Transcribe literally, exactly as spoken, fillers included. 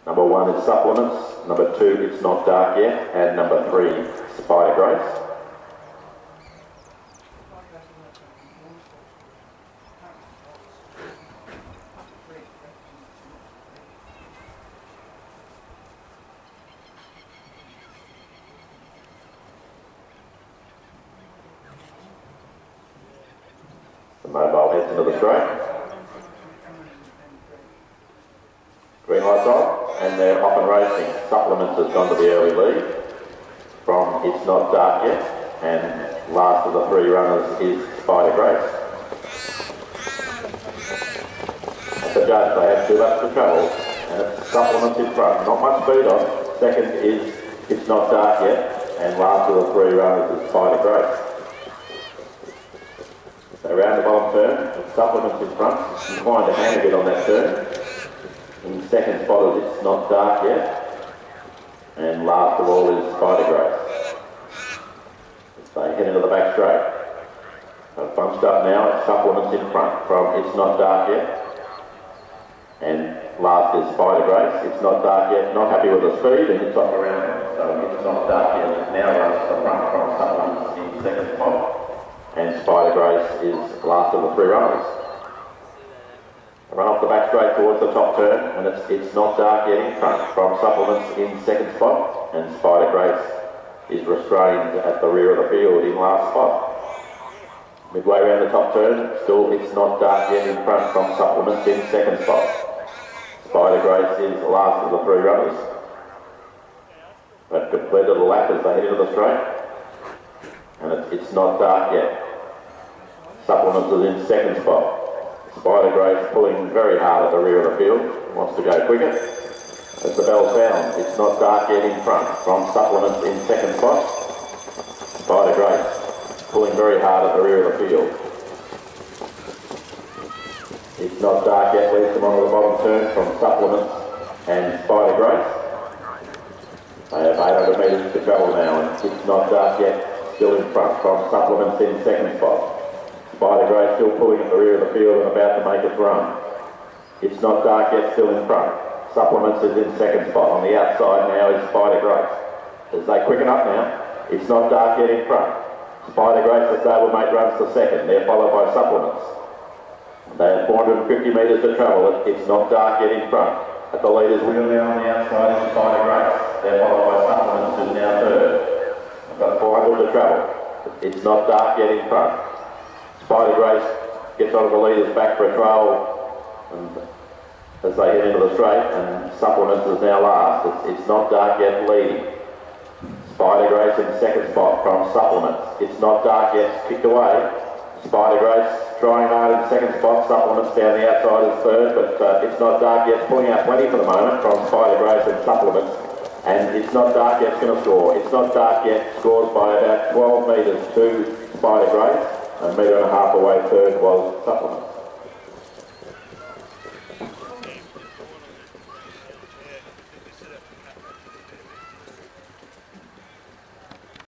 Number one is Supplements, number two, It's Not Dark Yet, and number three, Spider Grace. The mobile heads into the straight. Green light's on, and they're off and racing. Supplements has gone to the early lead from It's Not Dark Yet, and last of the three runners is Spider Grace. At the judge, they have two laps to travel, and it's Supplements in front. Not much speed on. Second is It's Not Dark Yet, and last of the three runners is Spider Grace. So round the bottom turn, with Supplements in front, inclined to hang a bit on that turn. In second spot is It's Not Dark Yet, and last of all is Spider Grace. They head into the back straight. They've bunched up now, it's Supplements in front from It's Not Dark Yet, and last is Spider Grace. It's Not Dark Yet, not happy with the speed, and it's off around. So It's Not Dark Yet now runs to the front from Supplements in second spot, and Spider Grace is last of the three runners. Run off the back straight towards the top turn, and it's It's Not Dark Yet in front from Supplements in second spot, and Spider Grace is restrained at the rear of the field in last spot. Midway around the top turn, still It's Not Dark Yet in front from Supplements in second spot. Spider Grace is the last of the three runners. They've completed the lap as they head into the straight, and it's It's Not Dark Yet. Supplements is in second spot. Spider Grace pulling very hard at the rear of the field, wants to go quicker. As the bell sounds, It's Not Dark Yet in front from Supplements in second spot. Spider Grace pulling very hard at the rear of the field. It's Not Dark Yet leads them onto the bottom turn from Supplements and Spider Grace. They have eight hundred metres to travel now, and It's Not Dark Yet still in front from Supplements in second spot. Spider Grace still pulling at the rear of the field and about to make its run. It's Not Dark Yet still in front. Supplements is in second spot. On the outside now is Spider Grace. As they quicken up now, It's Not Dark Yet in front. Spider Grace, the stablemate, runs to second. They're followed by Supplements. They have four hundred fifty metres to travel. It's Not Dark Yet in front. At the leader's wheel now on the outside is Spider Grace. They're followed by Supplements, who's now third. They've got four hundred to travel. It's Not Dark Yet in front. Spider Grace gets onto the leader's back for a trail, and as they head into the straight, and Supplements is now last. It's, it's Not Dark Yet leading. Spider Grace in second spot from Supplements. It's Not Dark Yet kicked away. Spider Grace trying hard in second spot. Supplements down the outside is third, but uh, It's Not Dark Yet pulling out plenty for the moment from Spider Grace and Supplements. And It's Not Dark Yet's going to score. It's Not Dark Yet scores by about twelve metres to Spider Grace. A metre and a half away third was Supplements.